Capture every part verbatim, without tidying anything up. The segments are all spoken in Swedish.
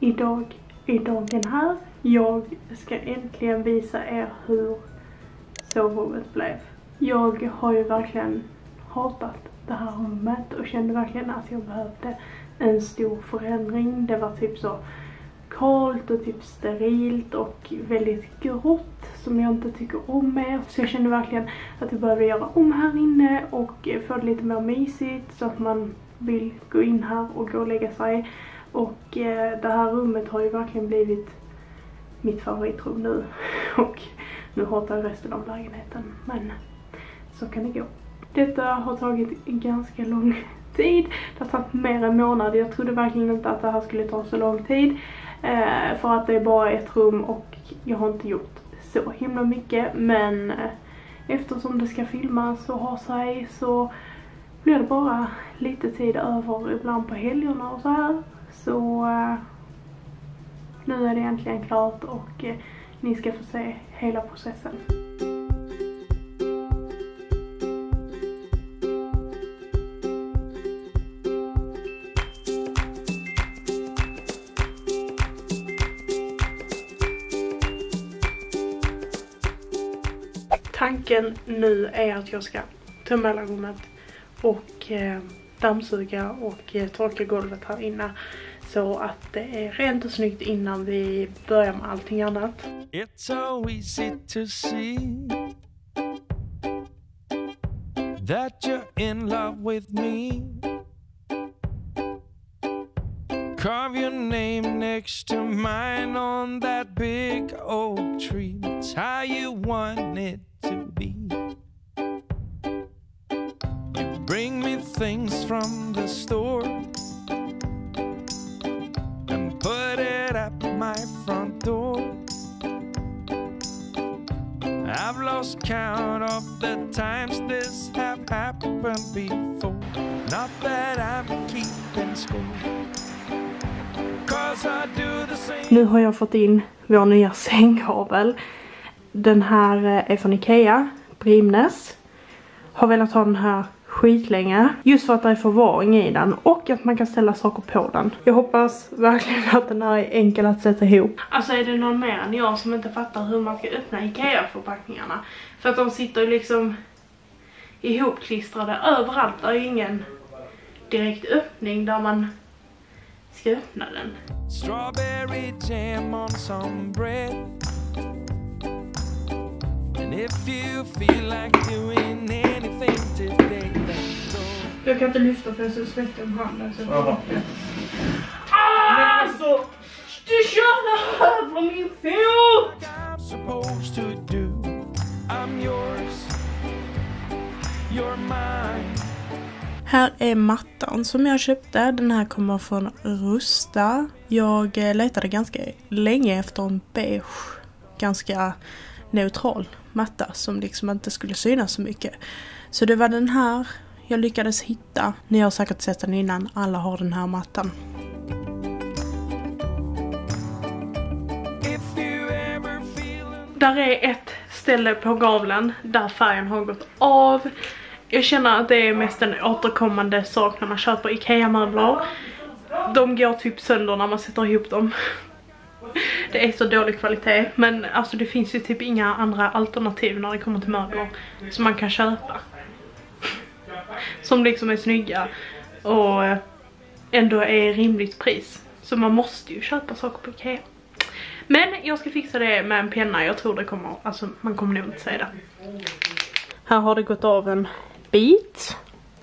Idag är dagen här. Jag ska äntligen visa er hur sovrummet blev. Jag har ju verkligen hatat det här rummet och kände verkligen att jag behövde en stor förändring. Det var typ så kallt och typ sterilt och väldigt grått som jag inte tycker om mer. Så jag kände verkligen att jag behövde göra om här inne och få det lite mer mysigt så att man vill gå in här och gå och lägga sig. Och eh, det här rummet har ju verkligen blivit mitt favoritrum nu. Och nu hatar jag resten av lägenheten. Men så kan det gå. Detta har tagit ganska lång tid. Det har tagit mer än en månad. Jag trodde verkligen inte att det här skulle ta så lång tid. Eh, för att det är bara ett rum och jag har inte gjort så himla mycket. Men eh, eftersom det ska filmas och ha sig så blir det bara lite tid över ibland på helgerna och så här. Så eh, nu är det egentligen klart och eh, ni ska få se hela processen. Tanken nu är att jag ska tömma hela rummet och eh, dammsuga och eh, torka golvet här inne så att det är rent och snyggt innan vi börjar med allting annat. It's so easy to see that you're in love with me. Carve your name next to mine on that big oak tree. It's how you want it to be. You bring me things from the store and put it at my front door. I've lost count of the times this have happened before. Not that I'm keeping score. Nu har jag fått in vår nya sängkavel. Den här är från Ikea, Brimnes. Har velat ha den här skitlänge. Just för att det är förvaring i den och att man kan ställa saker på den. Jag hoppas verkligen att den här är enkel att sätta ihop. Alltså är det någon mer än jag som inte fattar hur man ska öppna Ikea-förpackningarna? För att de sitter ju liksom ihopklistrade överallt. Det är ju ingen direkt öppning där man ska öppna den. Strawberry jam on some bread. And if you feel like doing anything today, jag kan inte lyfta för jag är så svettig om handen så jag ah, alltså du kör det här på min fot. I'm supposed to do. I'm yours. You're mine. Här är mattan som jag köpte. Den här kommer från Rusta. Jag letade ganska länge efter en beige, ganska neutral matta som liksom inte skulle synas så mycket. Så det var den här jag lyckades hitta. Ni har säkert sett den innan. Alla har den här mattan. Där är ett ställe på gavlen där färgen har gått av. Jag känner att det är mest en återkommande sak när man köper Ikea-möbler. De går typ sönder när man sätter ihop dem. Det är så dålig kvalitet. Men alltså det finns ju typ inga andra alternativ när det kommer till möbler som man kan köpa. Som liksom är snygga och ändå är rimligt pris. Så man måste ju köpa saker på Ikea. Men jag ska fixa det med en penna. Jag tror det kommer, alltså man kommer nog inte säga det. Här har det gått av en bit.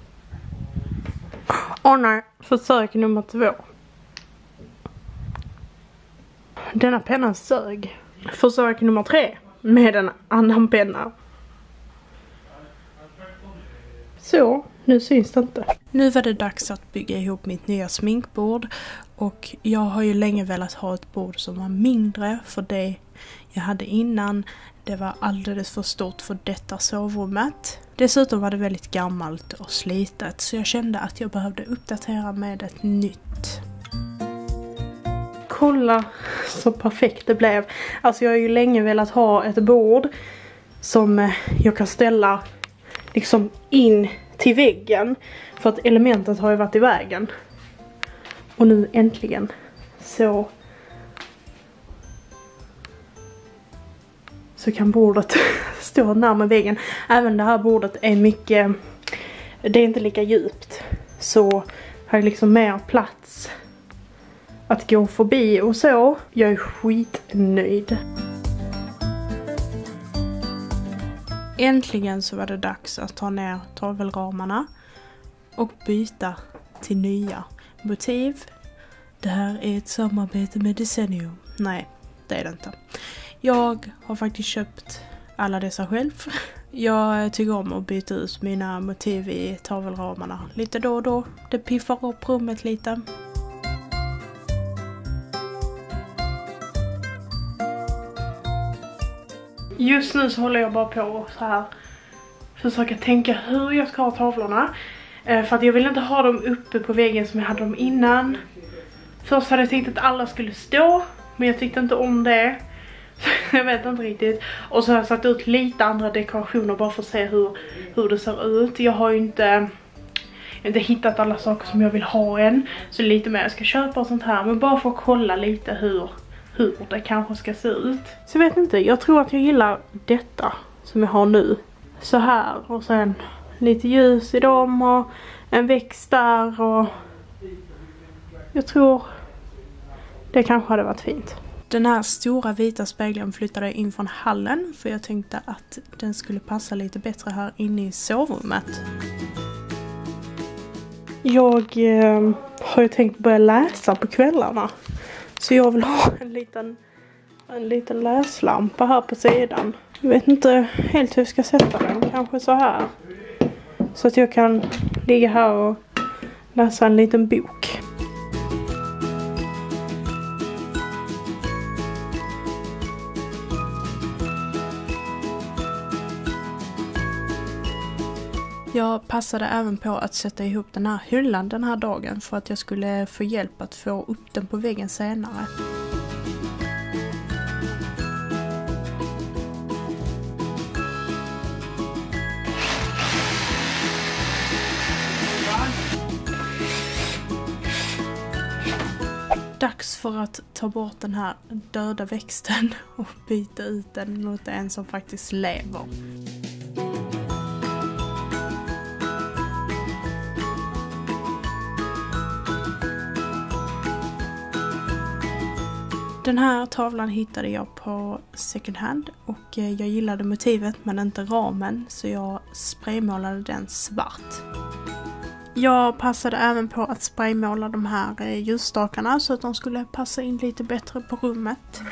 Åh nej, försök nummer två. Denna pennan sög. Försök nummer tre med en annan penna. Så, nu syns det inte. Nu var det dags att bygga ihop mitt nya sminkbord. Och jag har ju länge velat ha ett bord som var mindre. För det jag hade innan, det var alldeles för stort för detta sovrummet. Dessutom var det väldigt gammalt och slitet. Så jag kände att jag behövde uppdatera med ett nytt. Kolla så perfekt det blev. Alltså jag har ju länge velat ha ett bord som jag kan ställa liksom in till väggen. För att elementet har ju varit i vägen. Och nu äntligen så så kan bordet stå närmare väggen. Även det här bordet är mycket, det är inte lika djupt. Så har jag liksom mer plats att gå förbi och så. Jag är skitnöjd. Äntligen så var det dags att ta ner tavelramarna och byta till nya motiv. Det här är ett samarbete med Desenio. Nej, det är det inte. Jag har faktiskt köpt alla dessa själv. Jag tycker om att byta ut mina motiv i tavelramarna lite då och då. Det piffar upp rummet lite. Just nu så håller jag bara på så här försöka tänka hur jag ska ha tavlorna. Eh, för att jag vill inte ha dem uppe på väggen som jag hade dem innan. Först hade jag tänkt att alla skulle stå, men jag tyckte inte om det. Jag vet inte riktigt. Och så har jag satt ut lite andra dekorationer bara för att se hur, hur det ser ut. Jag har ju inte, jag har inte hittat alla saker som jag vill ha än. Så lite mer jag ska köpa och sånt här. Men bara för att kolla lite hur, hur det kanske ska se ut. Så jag vet inte, jag tror att jag gillar detta som jag har nu. Så här och sen lite ljus i dem och en växt där och jag tror det kanske hade varit fint. Den här stora vita spegeln flyttade jag in från hallen för jag tänkte att den skulle passa lite bättre här inne i sovrummet. Jag eh, har ju tänkt börja läsa på kvällarna. Så jag vill ha en liten, en liten läslampa här på sidan. Jag vet inte helt hur jag ska sätta den. Kanske så här. Så att jag kan ligga här och läsa en liten bok. Jag passade även på att sätta ihop den här hyllan den här dagen för att jag skulle få hjälp att få upp den på väggen senare. Dags för att ta bort den här döda växten och byta ut den mot en som faktiskt lever. Den här tavlan hittade jag på second hand och jag gillade motivet men inte ramen så jag spraymålade den svart. Jag passade även på att spraymåla de här ljusstakarna så att de skulle passa in lite bättre på rummet.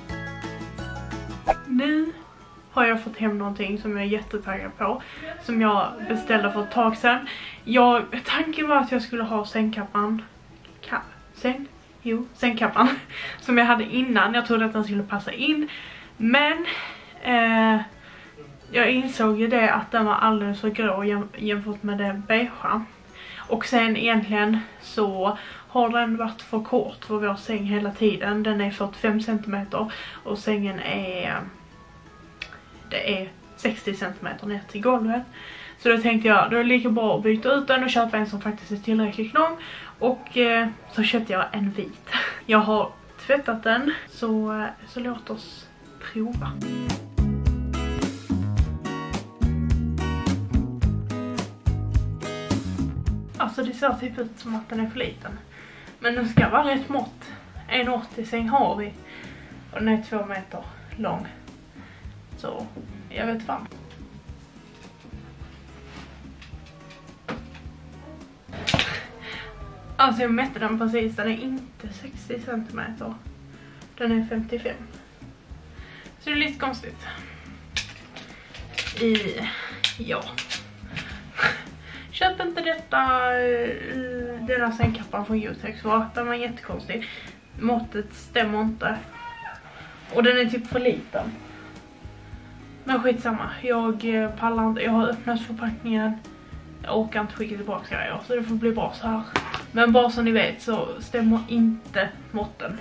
Nu har jag fått hem någonting som jag är jättetaggad på. Som jag beställde för ett tag sedan. Jag, tanken var att jag skulle ha sängkappan. Ka, säng? Jo, sängkappan. Som jag hade innan. Jag trodde att den skulle passa in. Men eh, jag insåg ju det att den var alldeles för grå jäm, jämfört med det beigea. Och sen egentligen så har den varit för kort för vår säng hela tiden. Den är fyrtiofem centimeter och sängen är, det är sextio centimeter ner till golvet. Så då tänkte jag, då är det lika bra att byta ut den och köpa en som faktiskt är tillräckligt lång. Och eh, så köpte jag en vit. Jag har tvättat den, så, så låt oss prova. Alltså det ser typ ut som att den är för liten. Men den ska vara rätt mått. en åttio säng har vi. Och den är två meter lång. Så jag vet fan. Alltså jag mätte den precis. Den är inte sextio centimeter. Den är femtiofem. Så det är lite konstigt. I... Ja. Köp inte detta, denna sängkappan från Utex, för den var jättekonstig. Måttet stämmer inte. Och den är typ för liten. Men skitsamma, jag pallar inte, jag har öppnat förpackningen. Jag orkar inte skicka tillbaka grejer, så det får bli bra så här. Men bara så ni vet så stämmer inte måtten.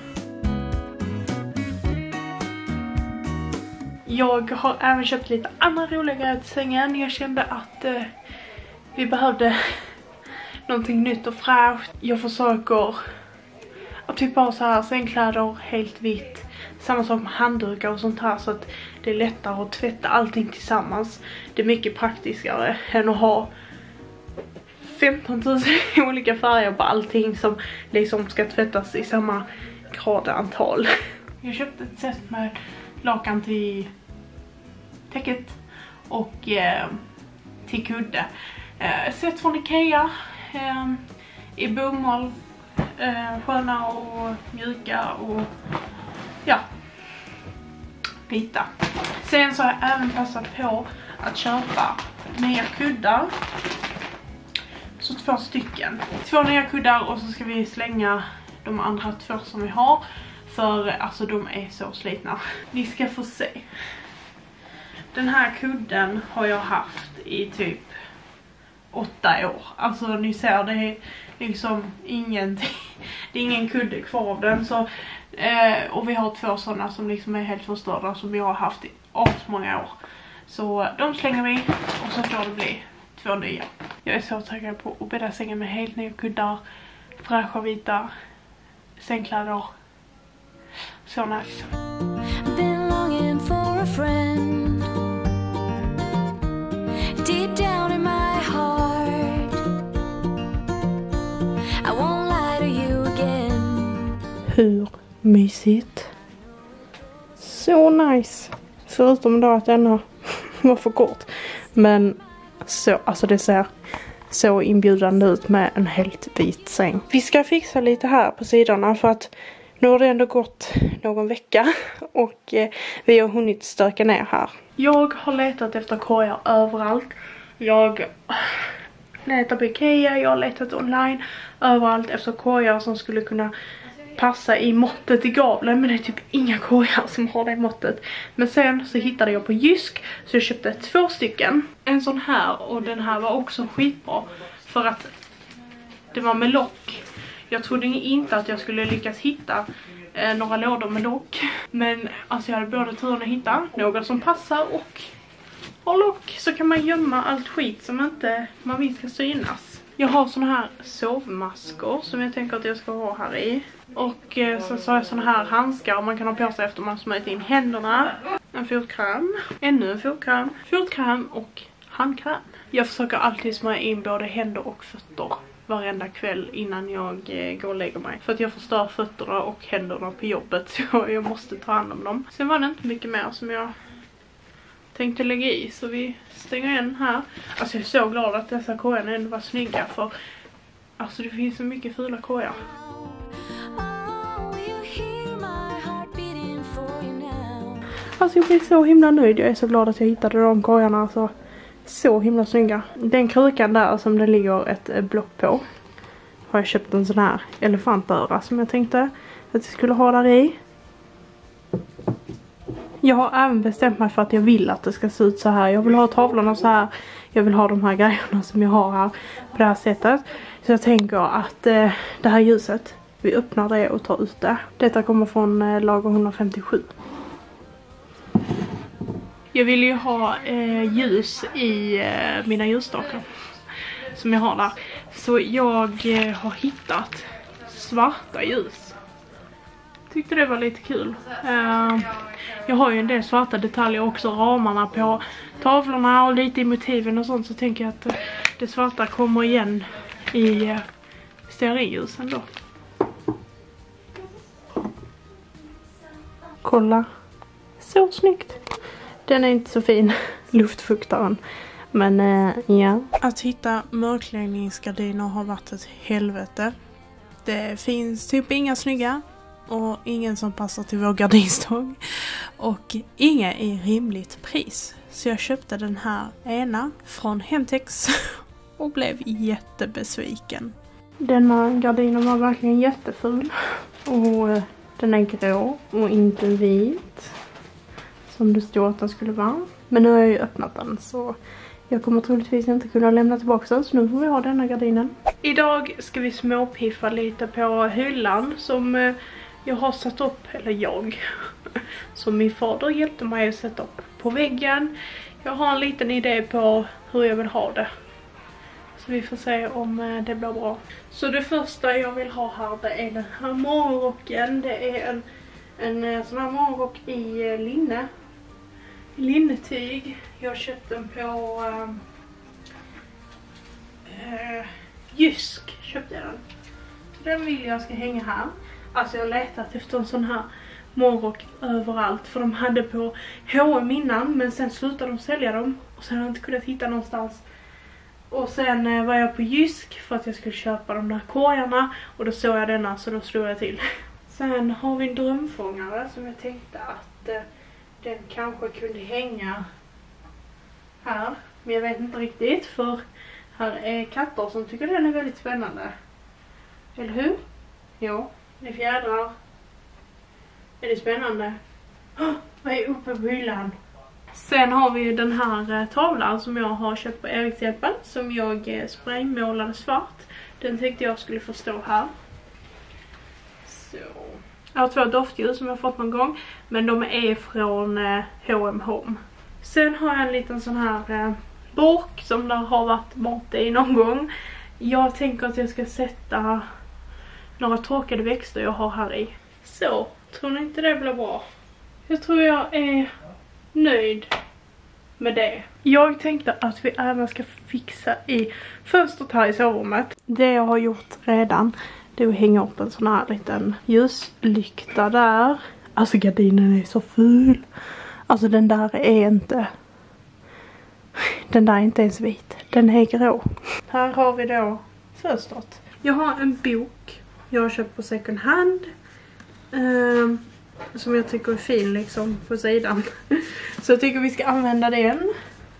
Jag har även köpt lite andra roliga grejer till sängen. Jag kände att eh, vi behövde någonting nytt och fräscht. Jag försöker att typ ha så här sängkläder helt vitt. samma sak med handdukar och sånt här, så att det är lättare att tvätta allting tillsammans. Det är mycket praktiskare än att ha femton tusen olika färger på allting som liksom ska tvättas i samma gradantal. Jag köpte ett set med lakan till täcket och eh, till kudde. Eh, set från Ikea eh, i bomull, eh, sköna och mjuka och ja, vita. Sen så har jag även passat på att köpa nya kuddar. Så två stycken. Två nya kuddar och så ska vi slänga de andra två som vi har. För alltså de är så slitna. Ni ska få se. Den här kudden har jag haft i typ åtta år. Alltså ni ser, det är liksom ingenting. Det är ingen kudde kvar av den. Så, eh, och vi har två sådana som liksom är helt förstörda som jag har haft i många år. Så de slänger vi och så får det bli två nya. Jag är så taggad på att bädda sängen med helt nya kuddar, fräscha vita sängkläder. Så nice. Been longing for a friend deep down in my heart. I won't lie to you again. Hur mysigt. Så nice. Förutom då att denna var för kort. Men så, alltså det ser så inbjudande ut med en helt vit säng. Vi ska fixa lite här på sidorna för att nu har det ändå gått någon vecka och eh, vi har hunnit stöka ner här. Jag har letat efter kojar överallt. Jag letar på Ikea, jag har letat online överallt efter kojar som skulle kunna passa i måttet i gavlen, men det är typ inga kojar som har det måttet. Men sen så hittade jag på Jysk, så jag köpte två stycken. En sån här, och den här var också skitbra för att det var med lock. Jag trodde inte att jag skulle lyckas hitta eh, några lådor med lock. Men alltså jag hade både turen att hitta några som passar och har lock, så kan man gömma allt skit som inte man vill ska synas. Jag har såna här sovmasker som jag tänker att jag ska ha här i. Och eh, så, så har jag såna här handskar man kan ha på sig efter man smörjt in händerna. En fotkräm, ännu en fotkräm, fotkräm och handkräm. Jag försöker alltid smörja in både händer och fötter varenda kväll innan jag eh, går och lägger mig. För att jag förstör fötterna och händerna på jobbet, så jag måste ta hand om dem. Sen var det inte mycket mer som jag tänkte lägga i, så vi stänger en här. Alltså jag är så glad att dessa kojarna ändå var snygga, för alltså det finns så mycket fula kojar. Alltså jag blir så himla nöjd. Jag är så glad att jag hittade de kojarna. Alltså, så himla snygga. Den krukan där som det ligger ett block på, har jag köpt en sån här elefantöra som jag tänkte att jag skulle ha där i. Jag har även bestämt mig för att jag vill att det ska se ut så här. Jag vill ha tavlorna så här. Jag vill ha de här grejerna som jag har här på det här sättet. Så jag tänker att eh, det här ljuset, vi öppnar det och tar ut det. Detta kommer från eh, lager etthundrafemtiosju. Jag vill ju ha eh, ljus i eh, mina ljusstakar som jag har där. Så jag eh, har hittat svarta ljus. Tyckte det var lite kul. Uh, jag har ju en del svarta detaljer också, ramarna på tavlorna och lite i motiven och sånt, så tänker jag att uh, det svarta kommer igen i uh, stearinljusen då. Kolla. Så snyggt. Den är inte så fin, luftfuktaren. Men uh, ja. Att hitta mörkläggningsgardiner har varit ett helvete. Det finns typ inga snygga. Och ingen som passar till vår gardinstång. Och inga i rimligt pris. Så jag köpte den här ena från Hemtex. Och blev jättebesviken. Denna gardinen var verkligen jätteful. Och den är grå och inte vit. Som det stod att den skulle vara. Men nu har jag ju öppnat den, så jag kommer troligtvis inte kunna lämna tillbaka den. Så nu får vi ha denna gardinen. Idag ska vi småpiffa lite på hyllan som jag har satt upp, eller jag, som min fader hjälpte mig att sätta upp på väggen. Jag har en liten idé på hur jag vill ha det. Så vi får se om det blir bra. Så det första jag vill ha här, det är den här morgonrocken. Det är en En eh, sån här morgonrock i eh, linne. Linnetyg. Jag köpte den på eh, eh, Jysk köpte jag den. Den vill jag ska hänga här. Alltså jag har letat efter en sån här morgonrock överallt. För de hade på H och M innan. Men sen slutade de sälja dem. Och sen har jag inte kunnat hitta någonstans. Och sen eh, var jag på Jysk för att jag skulle köpa de där korgarna. Och då såg jag denna så då slog jag till. Sen har vi en drömfångare som jag tänkte att eh, den kanske kunde hänga här. Men jag vet inte riktigt för här är katter som tycker den är väldigt spännande. Eller hur? Jo, det är fjädrar. Är det spännande? Oh, vad är uppe på hyllan? Sen har vi den här eh, tavlan som jag har köpt på Erikshjälpen. Som jag eh, spraymålade svart. Den tänkte jag skulle få stå här. Så. Jag har två doftljus som jag har fått någon gång. Men de är från eh, H och M Home. Sen har jag en liten sån här eh, burk som där har varit mat i någon gång. Jag tänker att jag ska sätta några torkade växter jag har här i. Så, tror ni inte det blir bra? Jag tror jag är nöjd med det. Jag tänkte att vi även ska fixa i fönstret här i sovrummet. Det jag har gjort redan, det är att hänga upp en sån här liten ljuslykta där. Alltså gardinen är så ful. Alltså den där är inte... Den där är inte ens vit. Den är grå. Här har vi då fönstret. Jag har en bok. Jag har köpt på second hand. Um, som jag tycker är fin liksom på sidan. Så jag tycker vi ska använda den.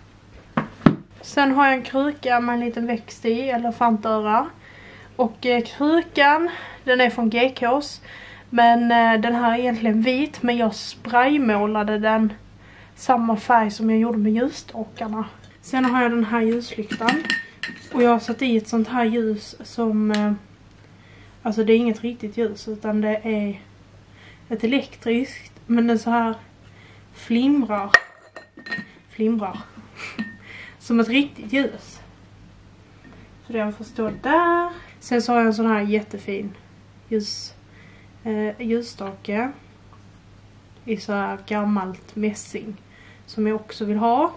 Sen har jag en kruka med en liten växt i. Elefantöra. Och eh, krukan, den är från G K:s. Men eh, den här är egentligen vit. Men jag spraymålade den samma färg som jag gjorde med ljusstakarna. Sen har jag den här ljuslyktan. Och jag har satt i ett sånt här ljus som... Eh, alltså det är inget riktigt ljus utan det är ett elektriskt. Men den så här flimrar. Flimrar. Som ett riktigt ljus. Så det får stå där. Sen så har jag en sån här jättefin ljus, eh, ljusstake. I så här gammalt mässing. Som jag också vill ha.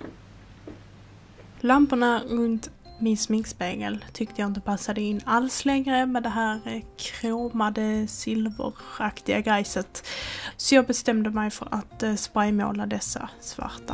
Lamporna runt min sminkspegel tyckte jag inte passade in alls längre med det här kromade silveraktiga grejset. Så jag bestämde mig för att spraymåla dessa svarta.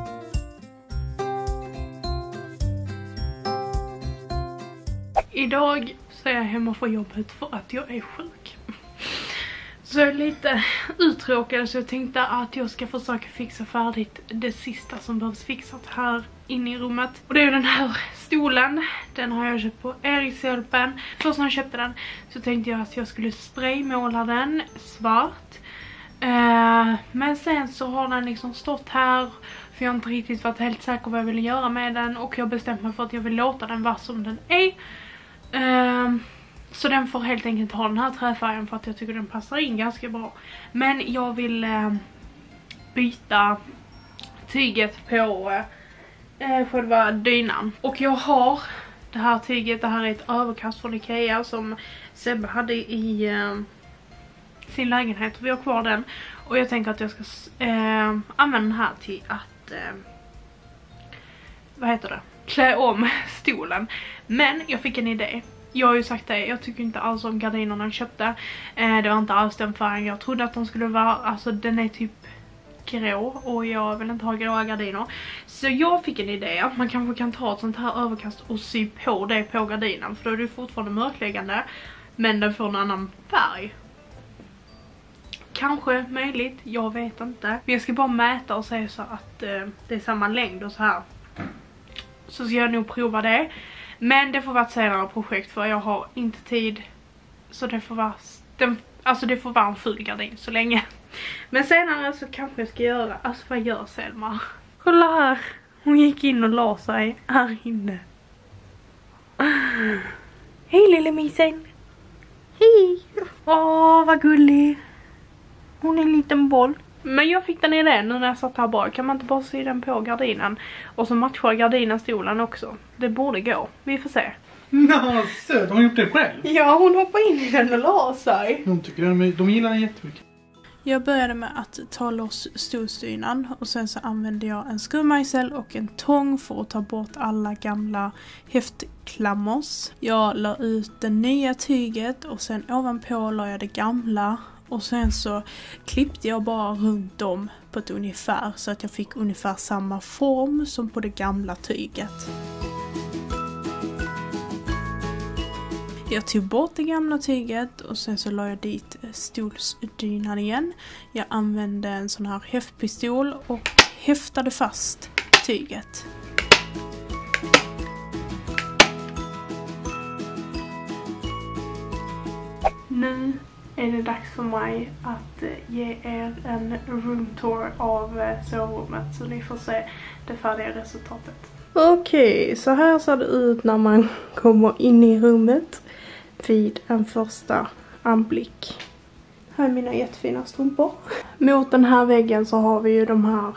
Idag så är jag hemma från jobbet för att jag är sjuk. Så jag är lite uttråkad så jag tänkte att jag ska försöka fixa färdigt det sista som behövs fixat här inne i rummet. Och det är den här stolen. Den har jag köpt på Erikshjälpen. Först när jag köpte den så tänkte jag att jag skulle spraymåla den svart. Uh, men sen så har den liksom stått här. För jag har inte riktigt varit helt säker vad jag ville göra med den. Och jag bestämde mig för att jag vill låta den vara som den är. Uh, Så den får helt enkelt ha den här träfärgen för att jag tycker den passar in ganska bra. Men jag vill eh, byta tyget på eh, själva dynan. Och jag har det här tyget, det här är ett överkast från Ikea som Sebbe hade i eh, sin lägenhet. Vi har kvar den och jag tänker att jag ska eh, använda den här till att, eh, vad heter det? Klä om stolen. Men jag fick en idé. Jag har ju sagt det, jag tycker inte alls om gardinerna jag köpte. Eh, det var inte alls den färgen jag trodde att de skulle vara. Alltså den är typ grå och jag vill inte ha gråa gardiner. Så jag fick en idé att man kanske kan ta ett sånt här överkast och sy på det på gardinen. För då är det fortfarande mörkläggande. Men den får en annan färg. Kanske möjligt, jag vet inte. Men jag ska bara mäta och säga så att eh, det är samma längd och så här. Så ska jag nog prova det. Men det får vara ett senare projekt för jag har inte tid. Så det får vara, den, alltså det får vara en full gardin så länge. Men senare så kanske jag ska göra, alltså vad gör Selma? Kolla här, hon gick in och la sig här inne. Hej lille misen. Hej. Åh vad gullig. Hon är en liten boll. Men jag fick den idén nu när jag satt här bara. Kan man inte bara sy den på gardinen? Och så matchar gardinen stolen också. Det borde gå. Vi får se. Nå, söt. Har hon gjort det själv? Ja, hon hoppar in i den och la sig. De tycker den, de gillar den jättemycket. Jag började med att ta loss stolsdynan och sen så använde jag en skruvmejsel och en tång för att ta bort alla gamla häftklammers. Jag la ut det nya tyget och sen ovanpå la jag det gamla och sen så klippte jag bara runt om på ett ungefär så att jag fick ungefär samma form som på det gamla tyget. Jag tog bort det gamla tyget och sen så la jag dit stolsdynan igen. Jag använde en sån här häftpistol och häftade fast tyget. Nu är det dags för mig att ge er en room tour av sovrummet så ni får se det färdiga resultatet. Okej, okay, så här ser det ut när man kommer in i rummet vid en första anblick. Här är mina jättefina strumpor. Mot den här väggen så har vi ju de här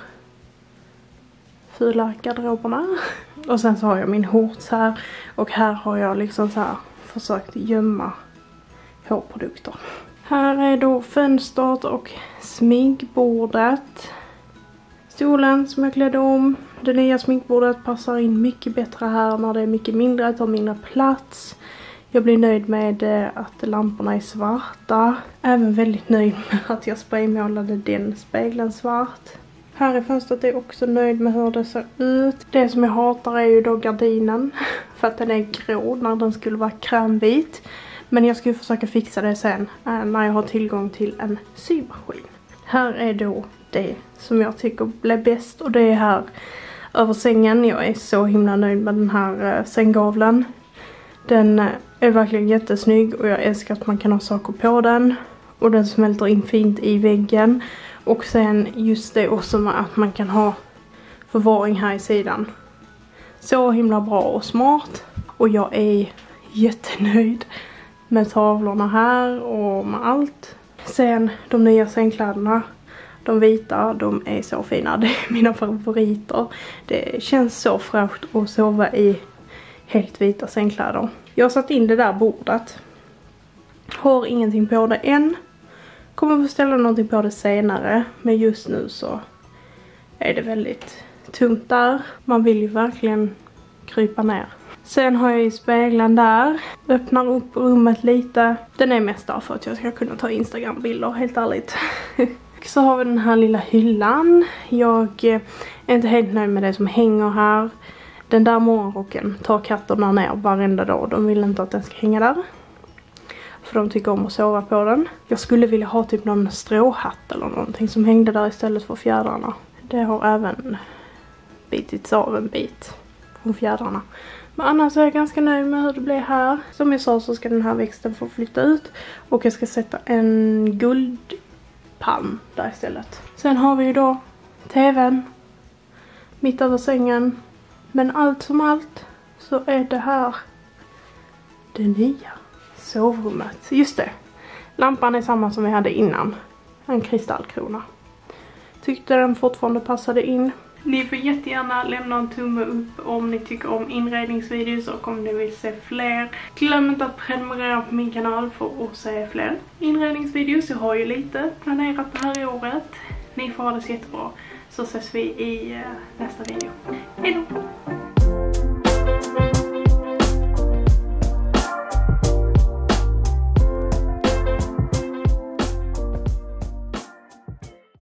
fula garderoberna. Och sen så har jag min horts här. Och här har jag liksom så här försökt gömma hårprodukter. Här är då fönstret och sminkbordet. Stolen som jag klädde om. Det nya sminkbordet passar in mycket bättre här när det är mycket mindre, tar mindre plats. Jag blir nöjd med att lamporna är svarta. Även väldigt nöjd med att jag spraymålade den spegeln svart. Här i fönstret är jag också nöjd med hur det ser ut. Det som jag hatar är ju då gardinen. För att den är grå när den skulle vara krämvit. Men jag ska försöka fixa det sen när jag har tillgång till en symaskin. Här är då det som jag tycker blev bäst. Och det är här över sängen. Jag är så himla nöjd med den här sänggavlen. Den är verkligen jättesnygg och jag älskar att man kan ha saker på den. Och den smälter in fint i väggen. Och sen just det också med att man kan ha förvaring här i sidan. Så himla bra och smart. Och jag är jättenöjd med tavlorna här och med allt. Sen de nya sängkläderna. De vita, de är så fina. Det är mina favoriter. Det känns så fräscht att sova i helt vita sängkläder. Jag har satt in det där bordet. Har ingenting på det än. Kommer få ställa någonting på det senare. Men just nu så är det väldigt tungt där. Man vill ju verkligen krypa ner. Sen har jag i spegeln där. Öppnar upp rummet lite. Den är mest där för att jag ska kunna ta Instagram-bilder, helt ärligt. Så har vi den här lilla hyllan. Jag är inte helt nöjd med det som hänger här. Den där morgonrocken tar katterna ner varenda dag. De vill inte att den ska hänga där. För de tycker om att sova på den. Jag skulle vilja ha typ någon stråhatt eller någonting som hängde där istället för fjädrarna. Det har även bitits av en bit från fjädrarna. Men annars är jag ganska nöjd med hur det blir här. Som jag sa så ska den här växten få flytta ut. Och jag ska sätta en guldpalm där istället. Sen har vi ju då tvn. Mitt över sängen. Men allt som allt så är det här det nya sovrummet. Just det. Lampan är samma som vi hade innan. En kristallkrona. Tyckte den fortfarande passade in. Ni får jättegärna lämna en tumme upp om ni tycker om inredningsvideos och om ni vill se fler. Glöm inte att prenumerera på min kanal för att se fler inredningsvideos. Jag har ju lite planerat det här i året. Ni får ha det så jättebra. Så ses vi i nästa video. Hej då!